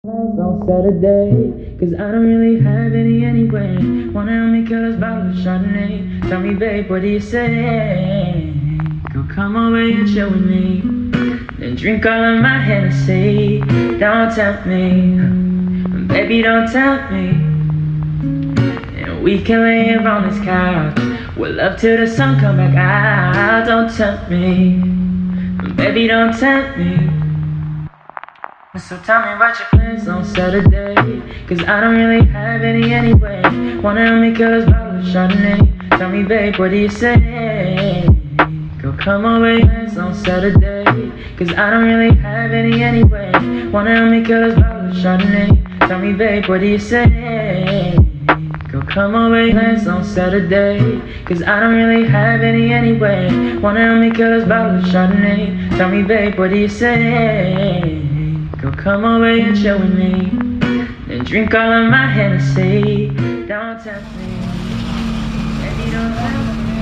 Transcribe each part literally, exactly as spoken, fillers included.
Plans on Saturday, cause I don't really have any anyway. Wanna help me kill this bottle of Chardonnay. Tell me, babe, what do you say? Go come over and chill with me, then drink all of my Hennessy. Don't tempt me, baby, don't tempt me. And we can lay here on this couch, we'll love till the sun come back out. Don't tempt me, baby, don't tempt me. So tell me about your plans on Saturday, cause I don't really have any anyway. Wanna help me kill this bottle of Chardonnay. Tell me, babe, what do you say? Go come over plans on Saturday, cause I don't really have any anyway. Wanna help me kill this bottle of Chardonnay. Tell me, babe, what do you say? Go come over plans on Saturday, cause I don't really have any anyway. Wanna help me kill this bottle of Chardonnay. Tell me, babe, what do you say? Go come over and chill with me, then drink all of my Hennessy. Don't tempt me, baby, don't tempt me.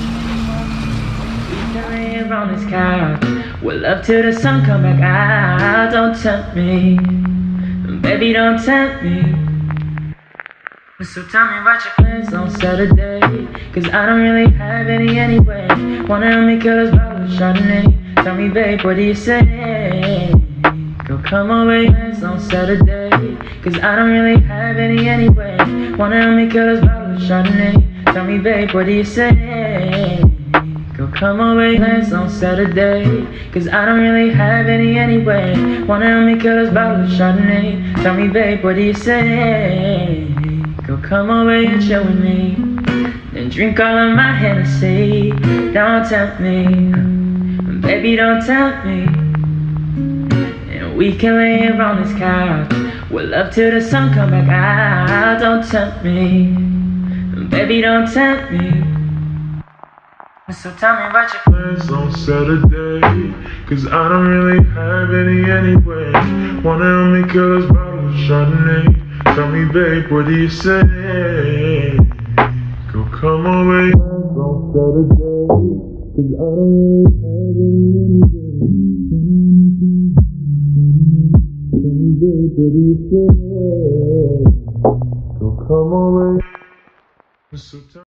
We can lay here on this couch, we'll love till the sun come back out. Don't tempt me, baby, don't tempt me. So tell me about your plans on Saturday, cause I don't really have any anyway. Wanna help me kill this bottle of Chardonnay. Tell me, babe, what do you say? Go come over plans on Saturday, cause I don't really have any anyway. Wanna help me kill this bottle of Chardonnay. Tell me, babe, what do you say? Go come over plans on Saturday, cause I don't really have any anyway. Wanna help me kill this bottle of Chardonnay. Tell me, babe, what do you say? Go come over and chill with me, then drink all of my Hennessy. Don't tempt me, baby, don't tempt me. We can lay here on this couch, we'll love till the sun come back out. Don't tempt me, baby, don't tempt me. So tell me about your plans on Saturday, cause I don't really have any anyway. Wanna help me kill this bottle of Chardonnay. Tell me, babe, what do you say? Go come away on Saturday, cause I don't really have any anyway. What do you say? Go come away.